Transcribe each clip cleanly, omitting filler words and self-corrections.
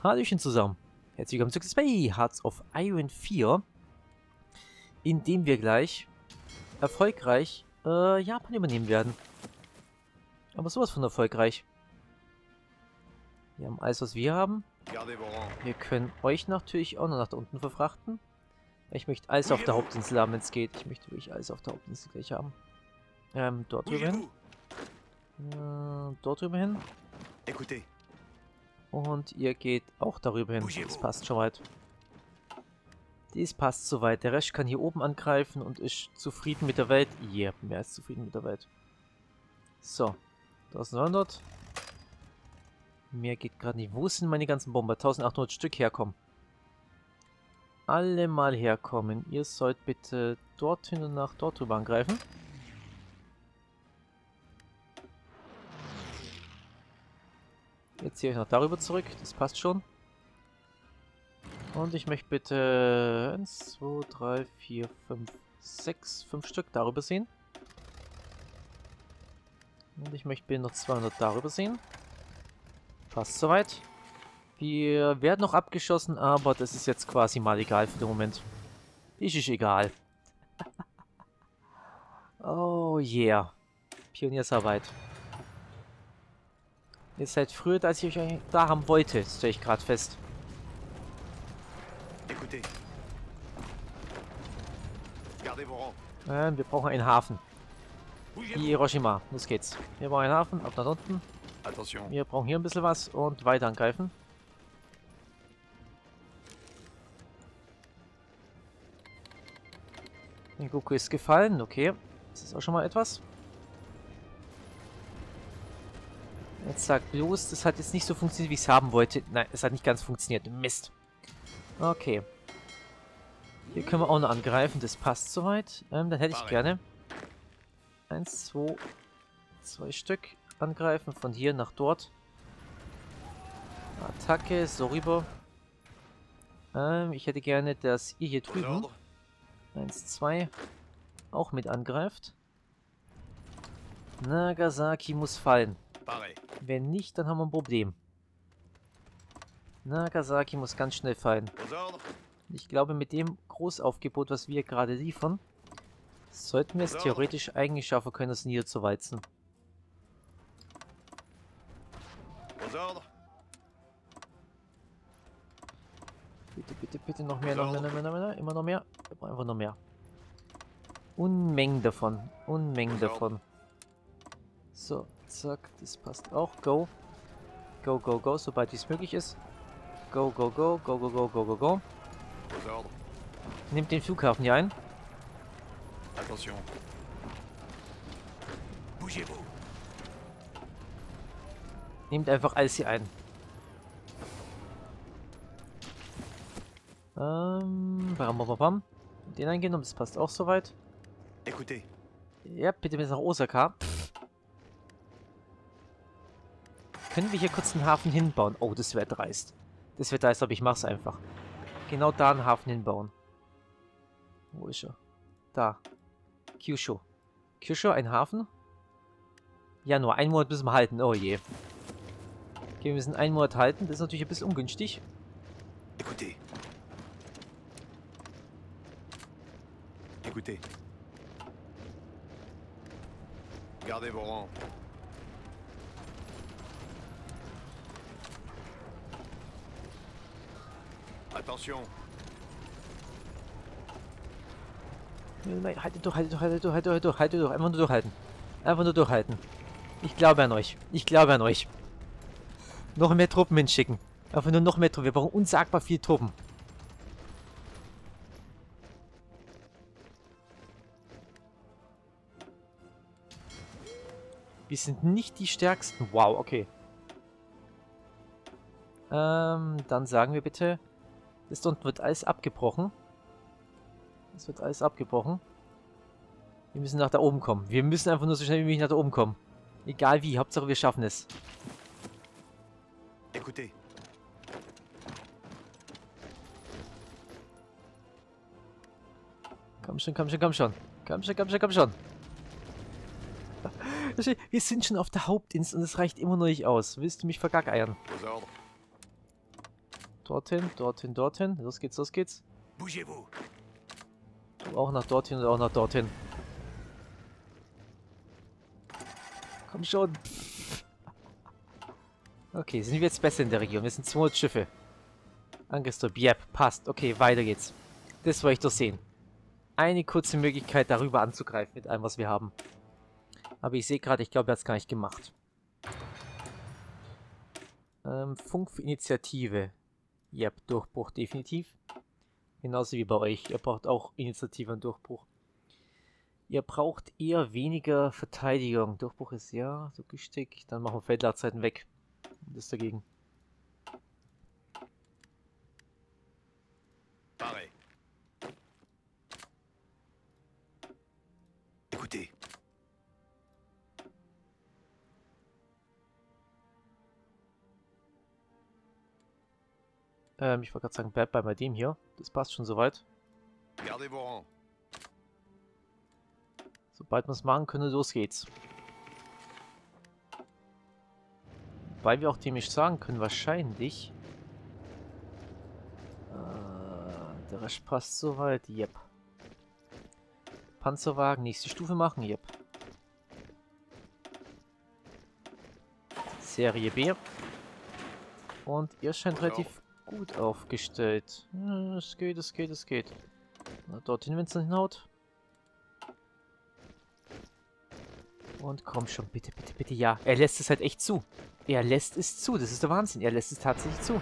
Hallöchen zusammen. Herzlich willkommen zu Play Hearts of Iron 4, in dem wir gleich erfolgreich Japan übernehmen werden. Aber sowas von erfolgreich. Wir haben alles, was wir haben. Wir können euch natürlich auch noch nach da unten verfrachten. Ich möchte alles auf der Hauptinsel haben, wenn es geht. Ich möchte wirklich alles auf der Hauptinsel gleich haben. Dort drüber hin. Dort drüber hin. Und ihr geht auch darüber hin. Das passt schon weit. Das passt soweit. Der Rest kann hier oben angreifen und ist zufrieden mit der Welt. Ja, mehr als zufrieden mit der Welt. So. 1900. Mehr geht gerade nicht. Wo sind meine ganzen Bomber? 1800 Stück herkommen. Alle mal herkommen. Ihr sollt bitte dorthin und nach dort drüber angreifen. Jetzt ziehe ich noch darüber zurück. Das passt schon. Und ich möchte bitte 1, 2, 3, 4, 5, 6, 5 Stück darüber sehen. Und ich möchte bitte noch 200 darüber sehen. Passt soweit. Wir werden noch abgeschossen, aber das ist jetzt quasi mal egal für den Moment. Ist egal. Oh yeah. Pioniersarbeit. Ihr seid früher, als ich euch da haben wollte, stelle ich gerade fest. Wir brauchen einen Hafen. Wie Hiroshima. Los geht's. Wir brauchen einen Hafen. Ab nach unten. Wir brauchen hier ein bisschen was und weiter angreifen. Den Goku ist gefallen. Okay. Das ist auch schon mal etwas. Jetzt sagt bloß, das hat jetzt nicht so funktioniert, wie ich es haben wollte. Nein, es hat nicht ganz funktioniert. Mist. Okay. Hier können wir auch noch angreifen. Das passt soweit. Dann hätte ich gerne 1, 2, 2 Stück angreifen. Von hier nach dort. Attacke, so rüber. Ich hätte gerne, dass ihr hier drüben 1, 2 auch mit angreift. Nagasaki muss fallen. Wenn nicht, dann haben wir ein Problem. Nagasaki muss ganz schnell fallen. Ich glaube, mit dem Großaufgebot, was wir gerade liefern, sollten wir es theoretisch eigentlich schaffen können, das niederzuwalzen. Bitte, bitte, bitte, noch mehr, noch mehr, noch mehr, noch mehr, immer noch mehr. Wir brauchen einfach noch mehr. Unmengen davon, Unmengen davon. So, zack, das passt auch. Go. Go, go, go, sobald es möglich ist. Go, go, go, go, go, go, go, go, go. Nehmt den Flughafen hier ein. Nehmt einfach alles hier ein. Bam, bam, bam. Den eingenommen, das passt auch soweit. Ja, bitte bis nach Osaka. Können wir hier kurz einen Hafen hinbauen? Oh, das wäre dreist. Das wäre dreist, aber ich mach's einfach. Genau da einen Hafen hinbauen. Wo ist er? Da. Kyushu. Kyushu, ein Hafen? Ja, nur einen Monat müssen wir halten. Oh je. Okay, wir müssen einen Monat halten. Das ist natürlich ein bisschen ungünstig. Écoutez. Écoutez. Gardez vos rangs. Attention. Nein, haltet durch, haltet durch, haltet durch, haltet durch, haltet durch. Einfach nur durchhalten. Einfach nur durchhalten. Ich glaube an euch. Ich glaube an euch. Noch mehr Truppen hinschicken. Einfach nur noch mehr Truppen. Wir brauchen unsagbar viel Truppen. Wir sind nicht die Stärksten. Wow, okay. Dann sagen wir bitte, das da unten wird alles abgebrochen. Das wird alles abgebrochen. Wir müssen nach da oben kommen. Wir müssen einfach nur so schnell wie möglich nach da oben kommen. Egal wie, Hauptsache wir schaffen es. Écoutez. Komm schon, komm schon, komm schon. Komm schon, komm schon, komm schon. Wir sind schon auf der Hauptinsel und es reicht immer noch nicht aus. Willst du mich vergackeiern? Dorthin, dorthin, dorthin. Los geht's, los geht's. Bougez-vous. Du auch nach dorthin und auch nach dorthin. Komm schon. Okay, sind wir jetzt besser in der Region? Wir sind 200 Schiffe. Angriffstrupp, yep, passt. Okay, weiter geht's. Das wollte ich doch sehen. Eine kurze Möglichkeit, darüber anzugreifen mit allem, was wir haben. Aber ich sehe gerade, ich glaube, er hat es gar nicht gemacht. Funk für Initiative. Yep, Durchbruch definitiv. Genauso wie bei euch. Ihr braucht auch Initiative und Durchbruch. Ihr braucht eher weniger Verteidigung. Durchbruch ist ja so Geschick. Dann machen wir Feldladezeiten weg. Das dagegen. Pareil. Écoutez. Ich wollte gerade sagen, bleib bei dem hier. Das passt schon soweit. Gardez vos rangs. Sobald wir es machen können, los geht's. Weil wir auch dem nicht sagen können, wahrscheinlich. Der Rest passt soweit. Yep. Panzerwagen, nächste Stufe machen. Yep. Serie B. Und ihr scheint relativ gut aufgestellt. Ja, es geht, es geht, es geht. Na, dorthin, wenn es dann hinhaut. Und komm schon, bitte, bitte, bitte, ja. Er lässt es halt echt zu. Er lässt es zu. Das ist der Wahnsinn. Er lässt es tatsächlich zu.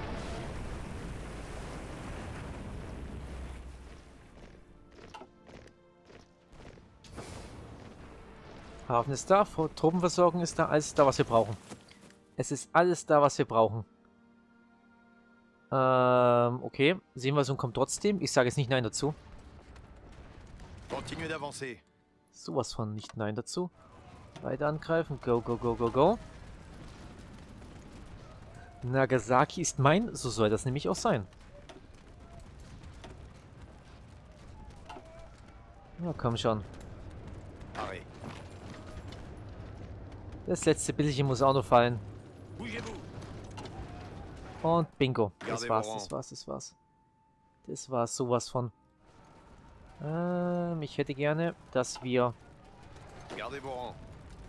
Hafen ist da, Tropenversorgung ist da, alles da, was wir brauchen. Es ist alles da, was wir brauchen. Okay. Seelenversion kommt trotzdem. Ich sage jetzt nicht Nein dazu. Continuez d'avancer. Sowas von nicht Nein dazu. Weiter angreifen. Go, go, go, go, go. Nagasaki ist mein. So soll das nämlich auch sein. Ja, komm schon. Pareil. Das letzte Bildchen muss auch noch fallen. Bougez-vous. Und bingo. Das Gardez war's, vos das rangs. war's, das war's. Das war's sowas von. Ich hätte gerne, dass wir Gardez vos rangs.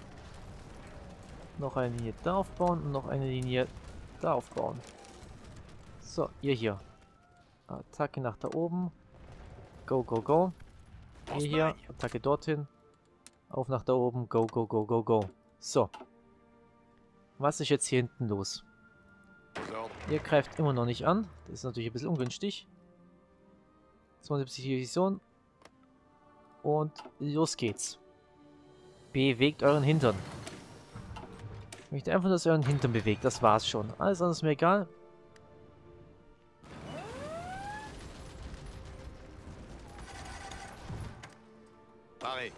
noch eine Linie da aufbauen und noch eine Linie da aufbauen. So, ihr hier. Attacke nach da oben. Go, go, go. Ihr hier. Attacke dorthin. Auf nach da oben. Go, go, go, go, go. So. Was ist jetzt hier hinten los? Aux ordres. Ihr greift immer noch nicht an. Das ist natürlich ein bisschen ungünstig. 72 Division. Und los geht's. Bewegt euren Hintern. Ich möchte einfach, dass ihr euren Hintern bewegt. Das war's schon. Alles andere ist mir egal. Pareil.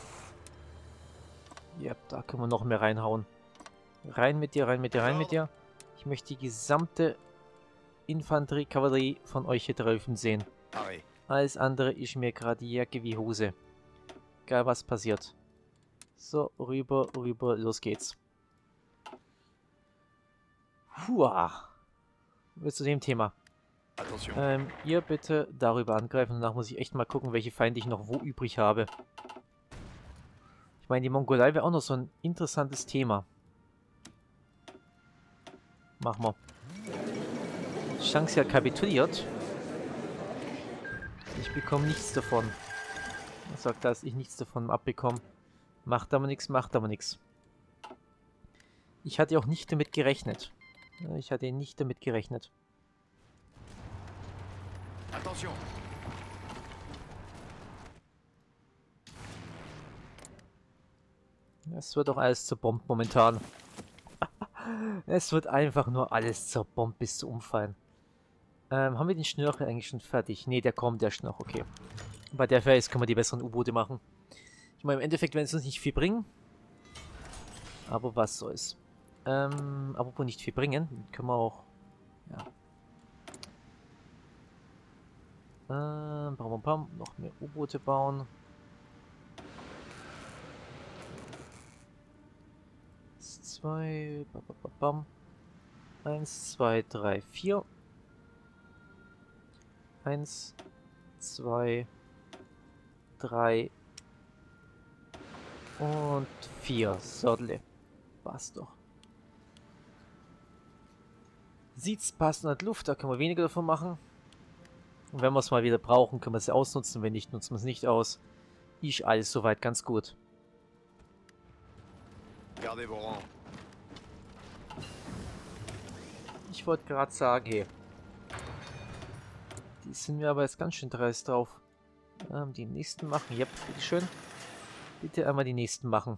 Ja, da können wir noch mehr reinhauen. Rein mit dir, rein mit dir, rein mit dir. Ich möchte die gesamte Infanterie, Kavallerie von euch hier drüben sehen. Pareil. Alles andere ist mir gerade die Jacke wie Hose. Egal was passiert. So, rüber, rüber, los geht's. Hua. Bis zu dem Thema. Attention. Ihr bitte darüber angreifen. Danach muss ich echt mal gucken, welche Feinde ich noch wo übrig habe. Ich meine, die Mongolei wäre auch noch so ein interessantes Thema. Machen wir. Shanxi hat kapituliert. Ich bekomme nichts davon. Er sagt, dass ich nichts davon abbekomme. Macht aber nichts, macht aber nichts. Ich hatte auch nicht damit gerechnet. Ich hatte nicht damit gerechnet. Attention. Es wird doch alles zerbombt momentan. Es wird einfach nur alles zerbombt bis zu umfallen. Haben wir den Schnörkel eigentlich schon fertig? Ne, der kommt erst noch, okay. Bei der Phase können wir die besseren U-Boote machen. Ich meine, im Endeffekt werden es uns nicht viel bringen. Aber was soll's. Apropos nicht viel bringen, können wir auch... Ja. Bam, bam, noch mehr U-Boote bauen. 2, bam, 1, 2, 3, 4. 1, 2, 3 und 4. Sodle. Passt doch. Sieht's passend an Luft, da können wir weniger davon machen. Und wenn wir es mal wieder brauchen, können wir es ausnutzen. Wenn nicht, nutzen wir es nicht aus. Ist alles soweit ganz gut. Gardez vos rangs. Ich wollte gerade sagen, hey. Die sind mir aber jetzt ganz schön dreist drauf. Die nächsten machen. Yep, bitteschön. Bitte einmal die nächsten machen.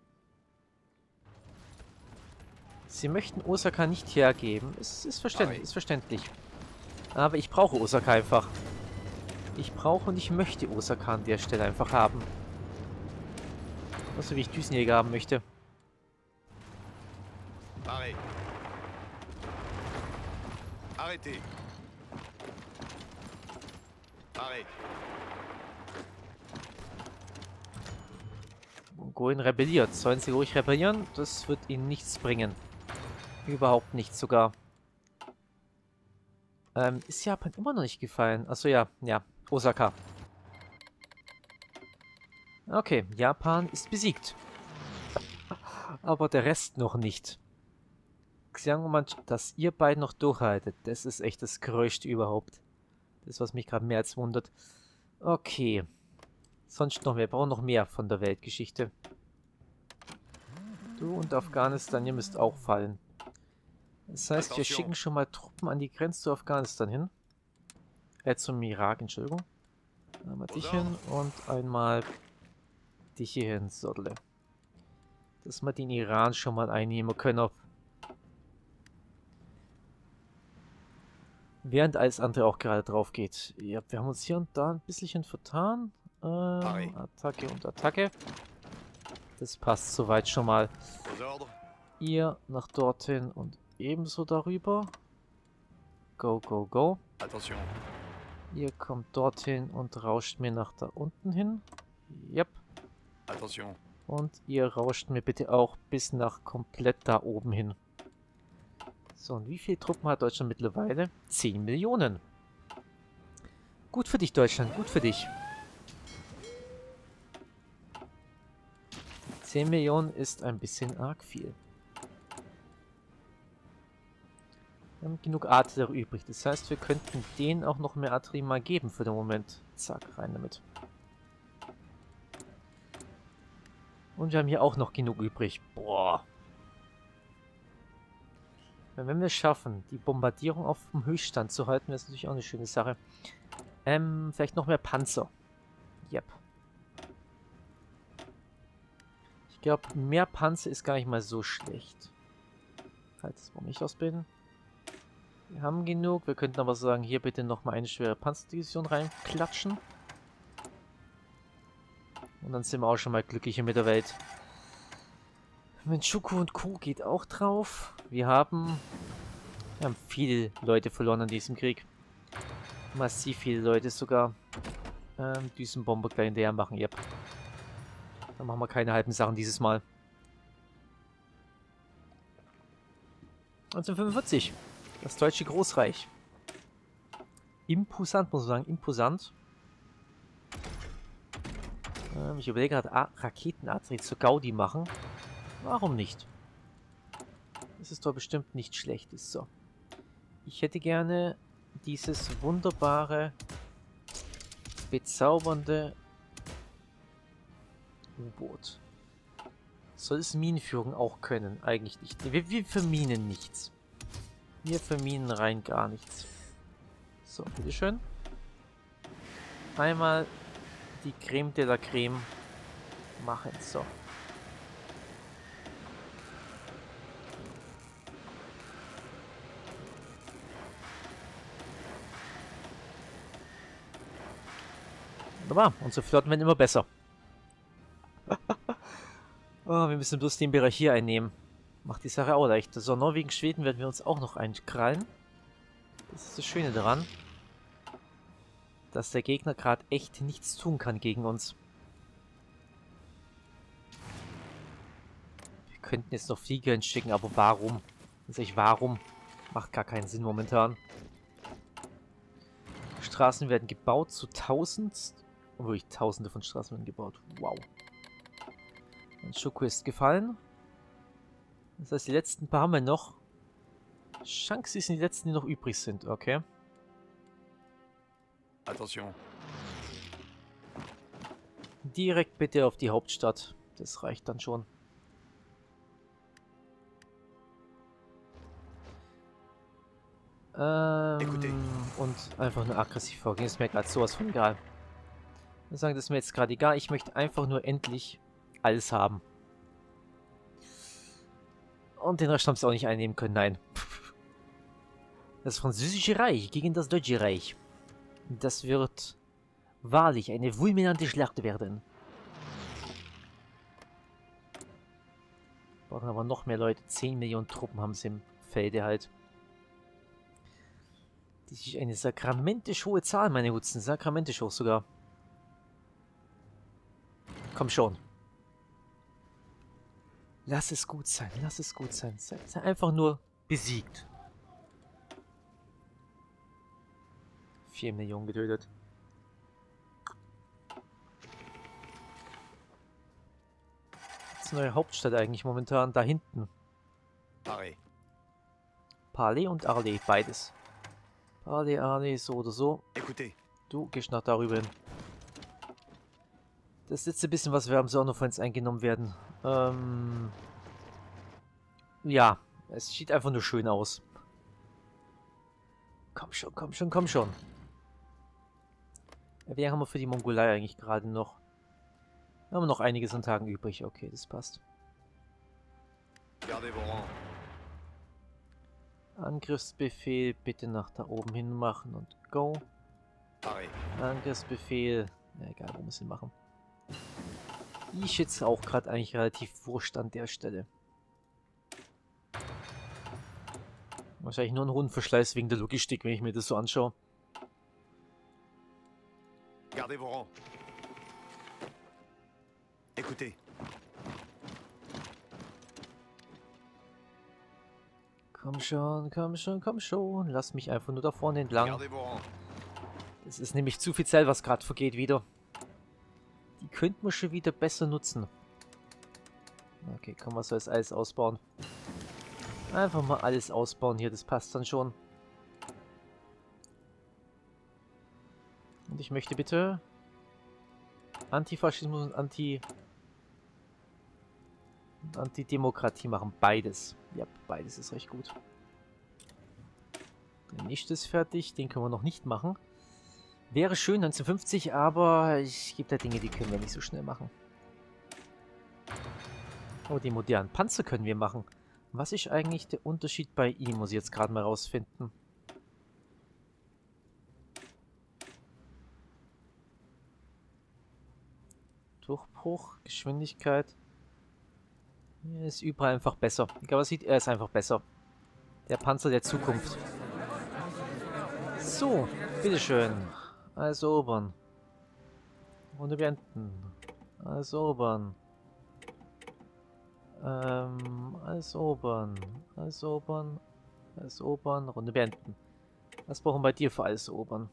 Sie möchten Osaka nicht hergeben. Es ist verständlich, ist verständlich. Aber ich brauche Osaka einfach. Ich brauche und ich möchte Osaka an der Stelle einfach haben. So wie ich Düsenjäger haben möchte. Parez. Arrêtez. Parez. Mongolen rebelliert. Sollen sie ruhig rebellieren? Das wird ihnen nichts bringen. Überhaupt nichts sogar. Ist Japan immer noch nicht gefallen? Achso, ja. Ja. Osaka. Okay, Japan ist besiegt. Aber der Rest noch nicht. Xiangman, dass ihr beiden noch durchhaltet, das ist echt das Größte überhaupt. Das, was mich gerade mehr als wundert. Okay. Sonst noch mehr. Wir brauchen noch mehr von der Weltgeschichte. Du und Afghanistan, ihr müsst auch fallen. Das heißt, wir schicken schon mal Truppen an die Grenze zu Afghanistan hin. Zum Irak, Entschuldigung. Einmal dich hin und einmal dich hier hin, Sodle. Dass wir den Iran schon mal einnehmen können. Während alles andere auch gerade drauf geht. Ja, wir haben uns hier und da ein bisschen vertan. Attacke und Attacke. Das passt soweit schon mal. Ihr nach dorthin und ebenso darüber. Go, go, go. Attention. Ihr kommt dorthin und rauscht mir nach da unten hin. Yep. Attention. Und ihr rauscht mir bitte auch bis nach komplett da oben hin. So, und wie viele Truppen hat Deutschland mittlerweile? 10 Millionen. Gut für dich, Deutschland. Gut für dich. 10 Millionen ist ein bisschen arg viel. Wir haben genug Artillerie übrig. Das heißt, wir könnten denen auch noch mehr Artillerie mal geben für den Moment. Zack, rein damit. Und wir haben hier auch noch genug übrig. Boah. Wenn wir es schaffen, die Bombardierung auf dem Höchststand zu halten, wäre es natürlich auch eine schöne Sache. Vielleicht noch mehr Panzer. Yep. Ich glaube, mehr Panzer ist gar nicht mal so schlecht. Halt, das wollen wir nicht ausbilden. Wir haben genug. Wir könnten aber sagen, hier bitte nochmal eine schwere Panzerdivision reinklatschen. Und dann sind wir auch schon mal glücklicher mit der Welt. Menchuku und Co. geht auch drauf. Wir haben viele Leute verloren an diesem Krieg. Massiv viele Leute sogar. Düsenbomber gleich hinterher machen, yep. Dann machen wir keine halben Sachen dieses Mal. 1945. Das Deutsche Großreich. Imposant, muss man sagen. Imposant. Ich überlege gerade, Raketenartillerie zu Gaudi machen. Warum nicht? Das ist doch bestimmt nicht schlecht. Ist so. Ich hätte gerne dieses wunderbare, bezaubernde U-Boot. Soll es Minenführung auch können? Eigentlich nicht. Wir verminen nichts. Wir verminen rein gar nichts. So, bitteschön. Einmal die Creme de la Creme machen. So. Wunderbar. Unsere Flotten werden immer besser. Oh, wir müssen bloß den Bereich hier einnehmen. Macht die Sache auch leicht. So, Norwegen, Schweden werden wir uns auch noch einkrallen. Das ist das Schöne daran. Dass der Gegner gerade echt nichts tun kann gegen uns. Wir könnten jetzt noch Flieger hinschicken, aber warum? Warum? Macht gar keinen Sinn momentan. Straßen werden gebaut zu 1000. Wirklich Tausende von Straßen werden gebaut. Wow. Ein Schoko ist gefallen. Das heißt, die letzten paar haben wir noch. Shanxi sind die letzten, die noch übrig sind. Okay. Attention. Direkt bitte auf die Hauptstadt. Das reicht dann schon. Und einfach nur aggressiv vorgehen. Ist mir gerade sowas von egal. Ich sagen, das ist mir jetzt gerade egal. Ich möchte einfach nur endlich alles haben. Und den Rest haben sie auch nicht einnehmen können. Nein. Das Französische Reich gegen das Deutsche Reich. Das wird wahrlich eine fulminante Schlacht werden. Brauchen aber noch mehr Leute. 10 Millionen Truppen haben sie im Felde halt. Das ist eine sakramentisch hohe Zahl, meine Hutzen. Sakramentisch hoch sogar. Komm schon. Lass es gut sein, lass es gut sein. Sei einfach nur besiegt. 4 Millionen getötet. Das ist eine neue Hauptstadt eigentlich momentan. Da hinten. Paris. Palais und Arlay, beides. Palais, Arlay, so oder so. Écoutez. Du gehst nach darüber hin. Das letzte bisschen, was wir haben, soll auch noch von uns eingenommen werden. Ja, es sieht einfach nur schön aus. Komm schon, komm schon, komm schon. Wer haben wir für die Mongolei eigentlich gerade noch? Wir haben noch einiges an Tagen übrig. Okay, das passt. Gardez vos rangs. Angriffsbefehl bitte nach da oben hin machen und go. Paris. Angriffsbefehl. Ja, egal, wo wir es hin machen. Ich jetzt auch gerade eigentlich relativ wurscht an der Stelle. Wahrscheinlich nur ein Rundenverschleiß wegen der Logistik, wenn ich mir das so anschaue. Gardez vos rangs. Écoutez. Komm schon, komm schon, komm schon. Lass mich einfach nur da vorne entlang. Gardez vos rangs. Es ist nämlich zu viel Zeit, was gerade vergeht wieder. Die könnten wir schon wieder besser nutzen. Okay, kann man so das alles ausbauen. Einfach mal alles ausbauen hier, das passt dann schon. Und ich möchte bitte Antifaschismus und Antidemokratie machen. Beides. Ja, beides ist recht gut. Der nächste ist fertig, den können wir noch nicht machen. Wäre schön 1950, aber es gibt da Dinge, die können wir nicht so schnell machen. Oh, die modernen Panzer können wir machen. Was ist eigentlich der Unterschied bei ihm, muss ich jetzt gerade mal rausfinden. Durchbruch, Geschwindigkeit. Er ist überall einfach besser. Egal was sieht, er ist einfach besser. Der Panzer der Zukunft. So, bitteschön. Also erobern. Runde beenden. Also erobern. Alles erobern. Alles erobern. Alles erobern. Runde beenden. Was brauchen wir bei dir für alles erobern?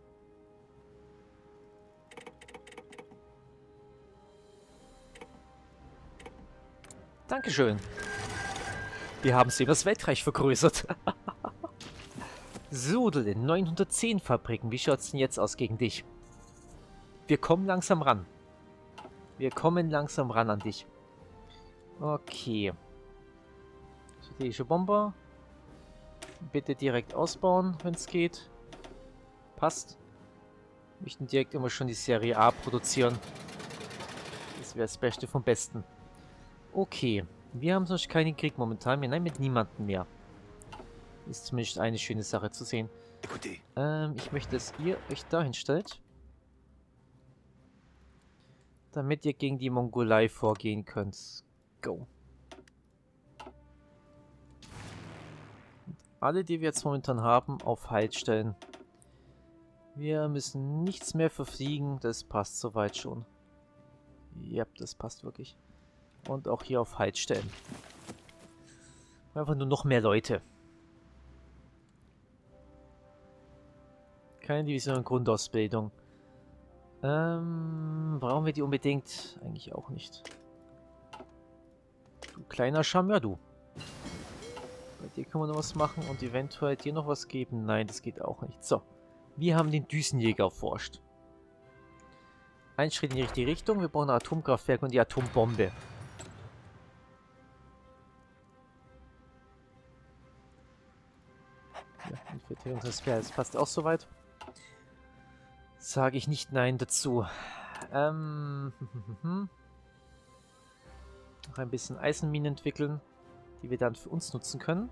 Dankeschön. Wir haben sie das Weltreich vergrößert. Sudel, 910 Fabriken. Wie schaut's denn jetzt aus gegen dich? Wir kommen langsam ran. Wir kommen langsam ran an dich. Okay. Strategische Bomber. Bitte direkt ausbauen, wenn es geht. Passt. Wir möchten direkt immer schon die Serie A produzieren. Das wäre das Beste vom Besten. Okay. Wir haben sonst keinen Krieg momentan mehr. Nein, mit niemandem mehr. Ist zumindest eine schöne Sache zu sehen. Ich möchte, dass ihr euch dahin stellt. Damit ihr gegen die Mongolei vorgehen könnt. Go. Und alle, die wir jetzt momentan haben, auf Halt stellen. Wir müssen nichts mehr verfliegen. Das passt soweit schon. Ja, das passt wirklich. Und auch hier auf Halt stellen. Einfach nur noch mehr Leute. Keine Division in Grundausbildung. Brauchen wir die unbedingt? Eigentlich auch nicht. Du kleiner Charmeur, du. Bei dir können wir noch was machen und eventuell dir noch was geben. Nein, das geht auch nicht. So. Wir haben den Düsenjäger erforscht. Ein Schritt in die richtige Richtung. Wir brauchen ein Atomkraftwerk und die Atombombe. Ja, Infiltrierungsfeld, das passt auch soweit. Sage ich nicht nein dazu. Noch ein bisschen Eisenminen entwickeln, die wir dann für uns nutzen können.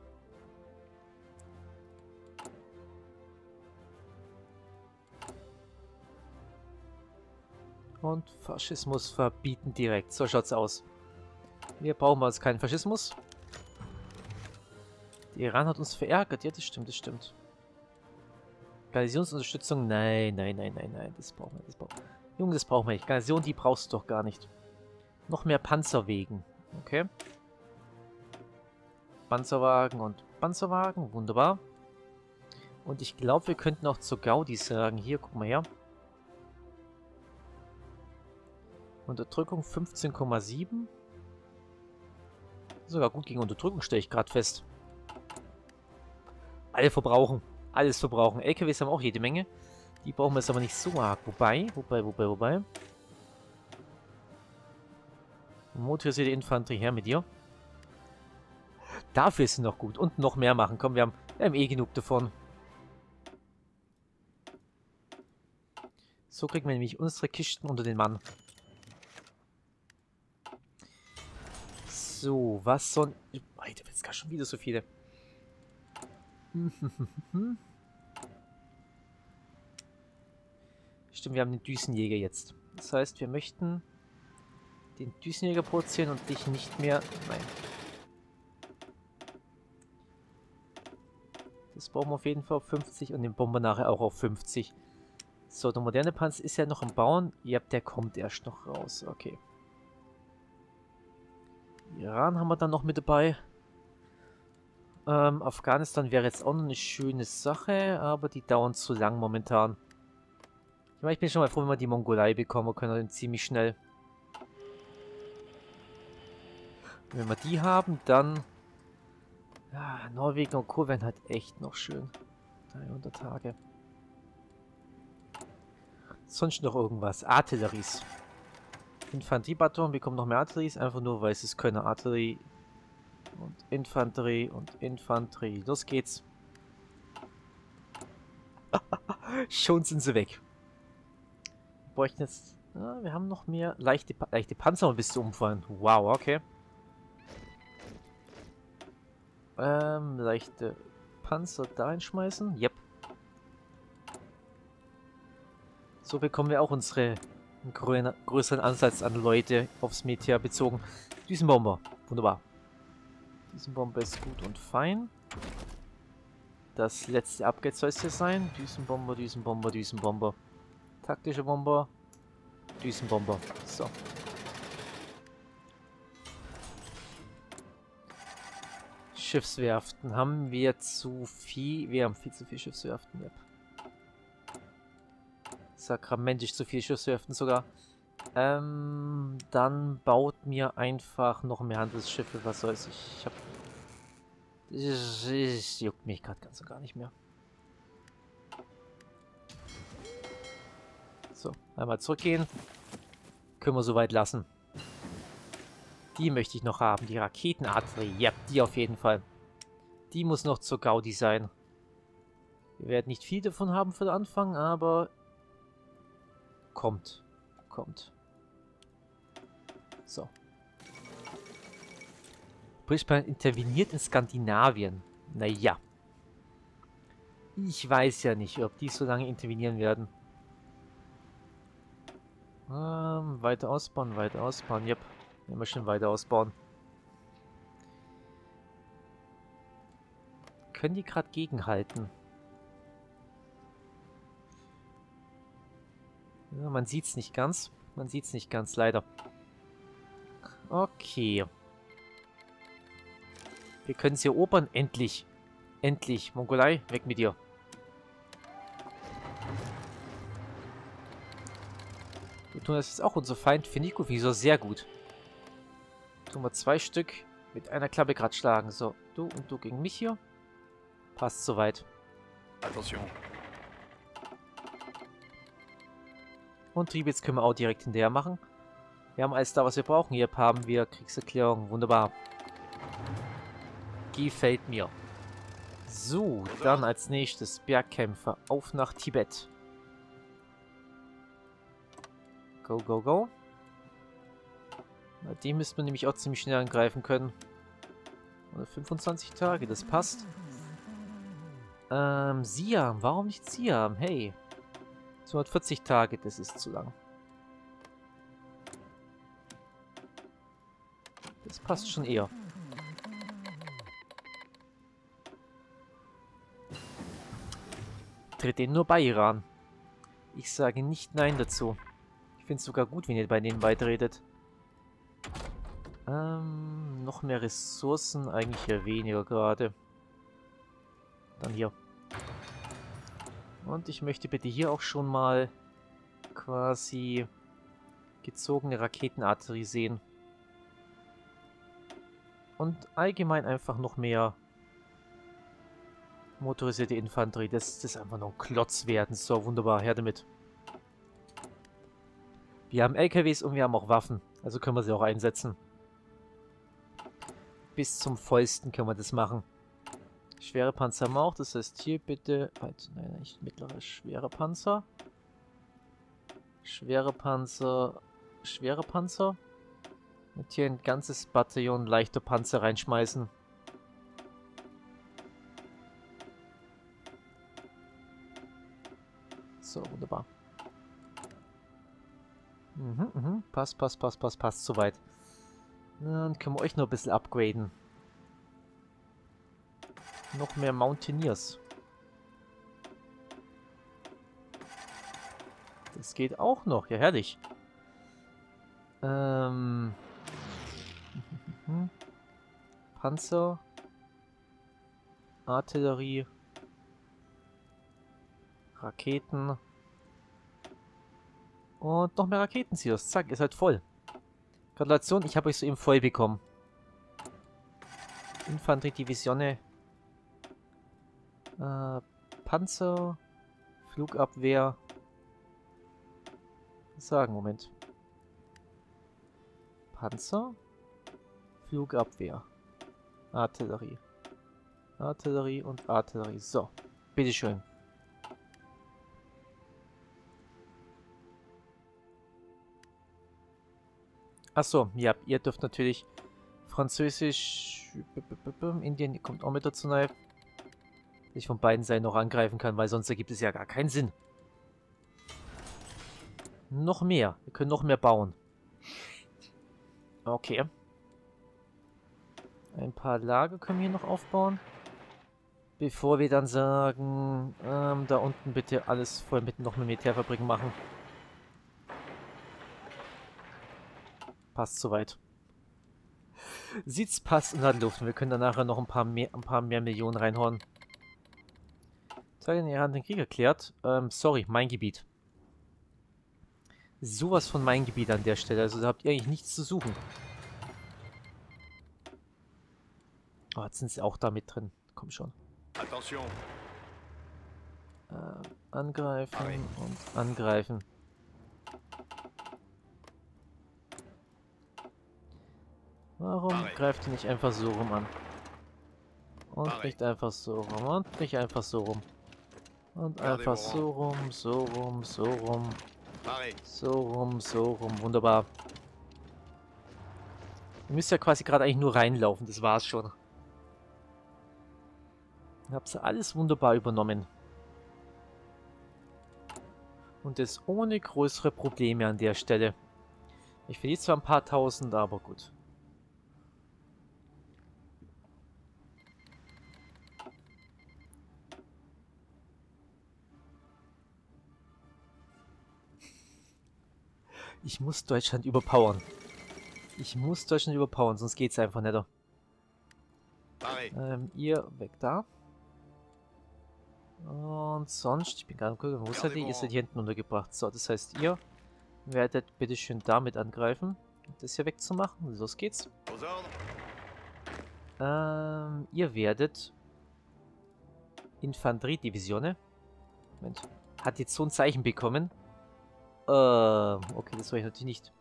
Und Faschismus verbieten direkt. So schaut's aus. Wir brauchen also keinen Faschismus. Der Iran hat uns verärgert. Ja, das stimmt, das stimmt. Garnisonsunterstützung? Nein, nein, nein, nein, nein. Das brauchen wir, das brauchen wir. Junge, das brauchen wir nicht. Garnison, die brauchst du doch gar nicht. Noch mehr Panzerwegen. Okay. Panzerwagen und Panzerwagen. Wunderbar. Und ich glaube, wir könnten auch zur Gaudi sagen. Hier, guck mal her. Unterdrückung 15,7. Sogar gut gegen Unterdrückung, stelle ich gerade fest. Alle verbrauchen. Alles verbrauchen. LKWs haben auch jede Menge. Die brauchen wir jetzt aber nicht so arg. Wobei. Motorisierte Infanterie, her mit dir. Dafür ist sie noch gut. Und noch mehr machen. Komm, wir haben eh genug davon. So kriegen wir nämlich unsere Kisten unter den Mann. So, was soll... Alter, jetzt gar schon wieder so viele. Stimmt, wir haben den Düsenjäger jetzt. Das heißt, wir möchten den Düsenjäger produzieren und dich nicht mehr... Nein. Das brauchen wir auf jeden Fall auf 50 und den Bomber nachher auch auf 50. So, der moderne Panzer ist ja noch am Bauen. Ja, der kommt erst noch raus. Okay. Iran haben wir dann noch mit dabei. Afghanistan wäre jetzt auch noch eine schöne Sache, aber die dauern zu lang momentan. Ich meine, ich bin schon mal froh, wenn wir die Mongolei bekommen können, dann ziemlich schnell. Wenn wir die haben, dann... Ja, Norwegen und Co. wären halt echt noch schön. 300 Tage. Sonst noch irgendwas. Artilleries. Infanteriebataillon bekommen noch mehr Artilleries, einfach nur, weil sie es können. Artillerie und Infanterie und Infanterie. Los geht's. Schon sind sie weg. Wir bräuchten jetzt... Ja, wir haben noch mehr leichte Panzer bis zu umfallen. Wow, okay. Leichte Panzer da reinschmeißen. Yep. So bekommen wir auch unsere größeren Ansatz an Leute aufs Militär bezogen. Düsenbomber. Wunderbar. Düsenbomber ist gut und fein. Das letzte Upgrade soll es hier sein. Düsenbomber, Düsenbomber, Düsenbomber. Taktische Bomber. Düsenbomber. So. Schiffswerften. Haben wir zu viel? Wir haben viel zu viel Schiffswerften. Yep. Sakramentisch zu viel Schiffswerften sogar. Dann baut mir einfach noch mehr Handelsschiffe. Was soll's? Ich hab... Es juckt mich gerade ganz und gar nicht mehr. So, einmal zurückgehen. Können wir soweit lassen. Die möchte ich noch haben. Die Raketenartillerie. Ja, die auf jeden Fall. Die muss noch zur Gaudi sein. Wir werden nicht viel davon haben für den Anfang, aber... Kommt. Kommt. So. Brisbane interveniert in Skandinavien. Naja. Ich weiß ja nicht, ob die so lange intervenieren werden. Weiter ausbauen, weiter ausbauen. Yep. Immer schön weiter ausbauen. Können die gerade gegenhalten? Ja, man sieht es nicht ganz. Man sieht es nicht ganz, leider. Okay. Wir können sie erobern. Endlich. Endlich. Mongolei, weg mit dir. Neptun ist jetzt auch unser Feind. Finde ich gut. Wieso sehr gut. Tun wir 2 Stück mit einer Klappe gerade schlagen. So, du und du gegen mich hier. Passt soweit. Attention. Und Triebitz können wir auch direkt hinterher machen. Wir haben alles da, was wir brauchen. Hier haben wir Kriegserklärung. Wunderbar. Gefällt mir. So, dann als nächstes Bergkämpfer. Auf nach Tibet. Go, go, go. Na, die müssen wir nämlich auch ziemlich schnell angreifen können. 25 Tage, das passt. Siam, warum nicht Siam? Hey. 240 Tage, das ist zu lang. Das passt schon eher. Tritt den nur bei Iran. Ich sage nicht nein dazu. Ich finde es sogar gut, wenn ihr bei denen weiterredet. Noch mehr Ressourcen, eigentlich ja weniger gerade. Dann hier. Und ich möchte bitte hier auch schon mal quasi gezogene Raketenartillerie sehen. Und allgemein einfach noch mehr motorisierte Infanterie. Das einfach noch ein Klotz werden. So, wunderbar. Her damit. Wir haben LKWs und wir haben auch Waffen. Also können wir sie auch einsetzen. Bis zum vollsten können wir das machen. Schwere Panzer haben wir auch. Das heißt hier bitte... Nein, nicht mittlere. Schwere Panzer. Schwere Panzer. Schwere Panzer. Und hier ein ganzes Bataillon leichter Panzer reinschmeißen. So, wunderbar. Passt soweit. Dann können wir euch noch ein bisschen upgraden. Noch mehr Mountaineers. Das geht auch noch. Ja, herrlich. Panzer. Artillerie. Raketen. Und noch mehr Raketenziehers. Zack, ihr seid voll. Gratulation, ich habe euch soeben voll bekommen. Infanteriedivisione. Panzer. Flugabwehr. Was sagen, Moment. Panzer. Flugabwehr. Artillerie. Artillerie und Artillerie. So, bitteschön. Achso, ja, ihr dürft natürlich Französisch, Indien kommt auch mit dazu, dass ich von beiden Seiten noch angreifen kann, weil sonst ergibt es ja gar keinen Sinn. Noch mehr, wir können noch mehr bauen. Okay. Ein paar Lager können wir hier noch aufbauen. Bevor wir dann sagen, da unten bitte alles voll mit noch mehr Militärfabriken machen. Passt soweit. Sitz passt in der Luft. Wir können dann nachher noch ein paar mehr Millionen reinhauen. Italien hat den Krieg erklärt. Sorry, mein Gebiet. Sowas von mein Gebiet an der Stelle. Also da habt ihr eigentlich nichts zu suchen. Oh, jetzt sind sie auch da mit drin. Komm schon. Attention. Angreifen und angreifen. Warum greift ihr nicht einfach so rum an? Und nicht einfach so rum. Und nicht einfach so rum. Und einfach so rum, so rum, so rum. So rum, so rum. Wunderbar. Ihr müsst ja quasi gerade eigentlich nur reinlaufen. Das war's schon. Ihr habt alles wunderbar übernommen. Und das ohne größere Probleme an der Stelle. Ich verliere zwar ein paar tausend, aber gut. Ich muss Deutschland überpowern. Ich muss Deutschland überpowern, sonst geht's einfach nicht. Ihr weg da. Und sonst, ich bin gerade gucken, wo seid ihr? Ihr seid hier hinten untergebracht. So, das heißt, ihr werdet bitte schön damit angreifen. Um das hier wegzumachen. Los geht's. Aux ordres. Ihr werdet Infanteriedivisionen. Moment. Hat jetzt so ein Zeichen bekommen. Okay, das soll ich natürlich nicht.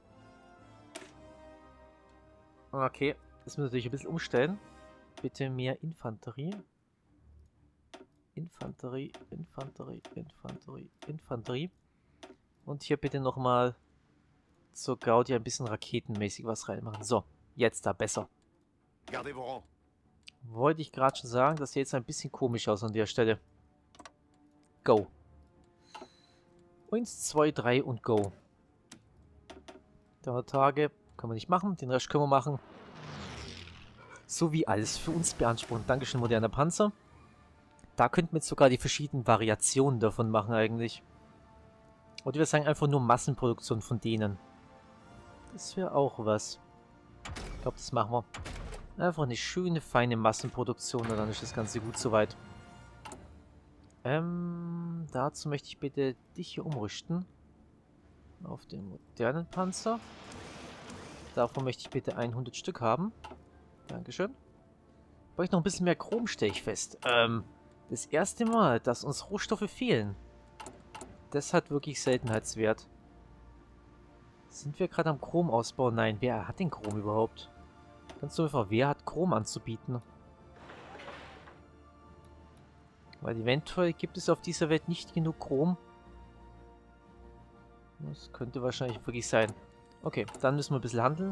Okay, das müssen wir natürlich ein bisschen umstellen. Bitte mehr Infanterie. Infanterie, Infanterie, Infanterie, Infanterie. Und hier bitte nochmal zur Gaudi ein bisschen raketenmäßig was reinmachen. So, jetzt da besser. Gardez vos rangs. Wollte ich gerade schon sagen, das sieht jetzt ein bisschen komisch aus an der Stelle. Go. 1, 2, 3 und go. 300 Tage können wir nicht machen, den Rest können wir machen. So wie alles für uns beanspruchen. Dankeschön, moderner Panzer. Da könnten wir jetzt sogar die verschiedenen Variationen davon machen eigentlich. Oder wir sagen einfach nur Massenproduktion von denen. Das wäre auch was. Ich glaube, das machen wir. Einfach eine schöne, feine Massenproduktion und dann ist das Ganze gut soweit. Dazu möchte ich bitte dich hier umrüsten. Auf den modernen Panzer. Davon möchte ich bitte 100 Stück haben. Dankeschön. Brauche ich noch ein bisschen mehr Chrom, stelle ich fest. Das erste Mal, dass uns Rohstoffe fehlen. Das hat wirklich Seltenheitswert. Sind wir gerade am Chromausbau? Nein, wer hat den Chrom überhaupt? Ganz einfach, wer hat Chrom anzubieten? Weil eventuell gibt es auf dieser Welt nicht genug Chrom. Das könnte wahrscheinlich wirklich sein. Okay, dann müssen wir ein bisschen handeln.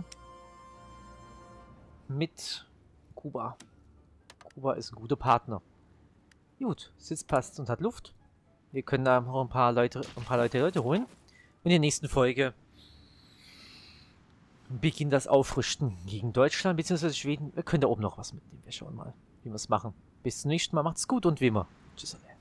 Mit Kuba. Kuba ist ein guter Partner. Gut, Sitz passt und hat Luft. Wir können da noch ein paar Leute holen. Und in der nächsten Folge beginnt das Aufrüsten gegen Deutschland bzw. Schweden. Wir können da oben noch was mitnehmen. Wir schauen mal, wie wir es machen. Bis zum nächsten Mal. Macht's gut und wie immer. Tschüss.